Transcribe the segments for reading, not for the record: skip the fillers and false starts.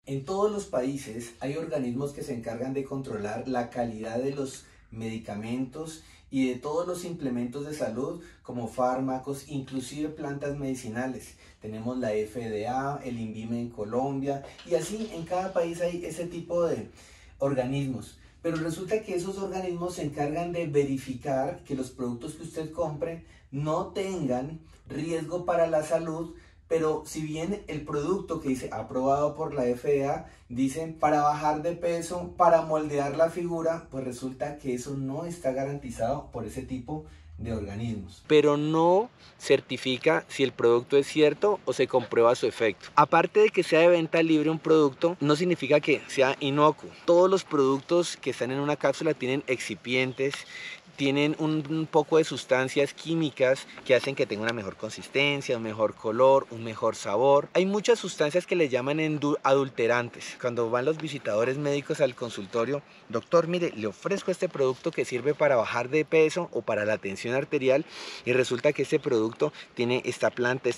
En todos los países hay organismos que se encargan de controlar la calidad de los medicamentos y de todos los implementos de salud como fármacos, inclusive plantas medicinales. Tenemos la FDA, el INVIME en Colombia y así en cada país hay ese tipo de organismos. Pero resulta que esos organismos se encargan de verificar que los productos que usted compre no tengan riesgo para la salud. Pero si bien el producto que dice aprobado por la FDA dice para bajar de peso, para moldear la figura, pues resulta que eso no está garantizado por ese tipo de organismos. Pero no certifica si el producto es cierto o se comprueba su efecto. Aparte de que sea de venta libre un producto, no significa que sea inocuo. Todos los productos que están en una cápsula tienen excipientes, tienen un poco de sustancias químicas que hacen que tenga una mejor consistencia, un mejor color, un mejor sabor. Hay muchas sustancias que le llaman adulterantes. Cuando van los visitadores médicos al consultorio, doctor, mire, le ofrezco este producto que sirve para bajar de peso o para la tensión arterial y resulta que este producto tiene esta planta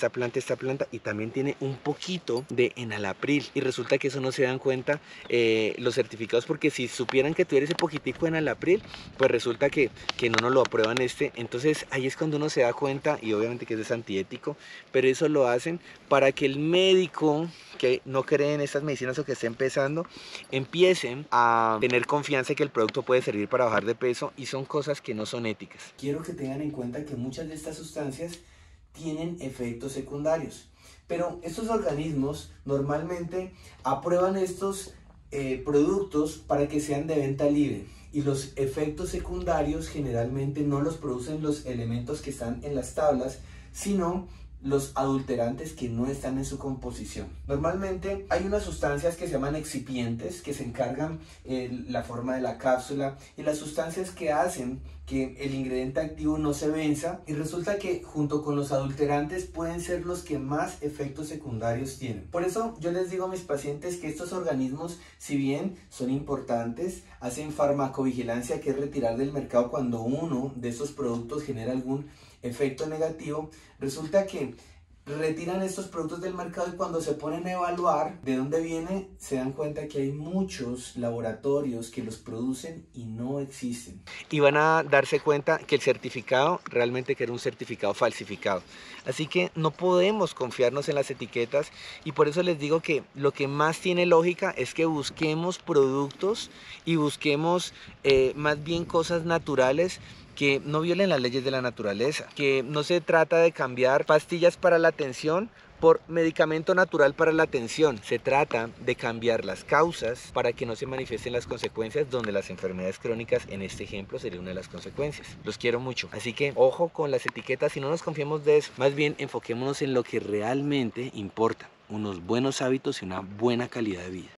y también tiene un poquito de enalapril y resulta que eso no se dan cuenta los certificados, porque si supieran que tuviera ese poquitico de enalapril, pues resulta que no nos lo aprueban entonces ahí es cuando uno se da cuenta, y obviamente que eso es antiético, pero eso lo hacen para que el médico que no cree en estas medicinas o que está empezando, empiecen a tener confianza en que el producto puede servir para bajar de peso, y son cosas que no son éticas. Quiero que tengan en cuenta que muchas de estas sustancias tienen efectos secundarios, pero estos organismos normalmente aprueban estos productos para que sean de venta libre. Y los efectos secundarios generalmente no los producen los elementos que están en las tablas, sino los adulterantes que no están en su composición. Normalmente hay unas sustancias que se llaman excipientes que se encargan la forma de la cápsula y las sustancias que hacen que el ingrediente activo no se venza, y resulta que junto con los adulterantes pueden ser los que más efectos secundarios tienen. Por eso yo les digo a mis pacientes que estos organismos, si bien son importantes, hacen farmacovigilancia, que es retirar del mercado cuando uno de esos productos genera algún efecto negativo. Resulta que retiran estos productos del mercado y cuando se ponen a evaluar de dónde viene, se dan cuenta que hay muchos laboratorios que los producen y no existen. Y van a darse cuenta que el certificado realmente que era un certificado falsificado. Así que no podemos confiarnos en las etiquetas, y por eso les digo que lo que más tiene lógica es que busquemos productos y busquemos más bien cosas naturales que no violen las leyes de la naturaleza, que no se trata de cambiar pastillas para la tensión por medicamento natural para la tensión. Se trata de cambiar las causas para que no se manifiesten las consecuencias, donde las enfermedades crónicas, en este ejemplo, sería una de las consecuencias. Los quiero mucho. Así que ojo con las etiquetas y no nos confiemos de eso. Más bien enfoquémonos en lo que realmente importa: unos buenos hábitos y una buena calidad de vida.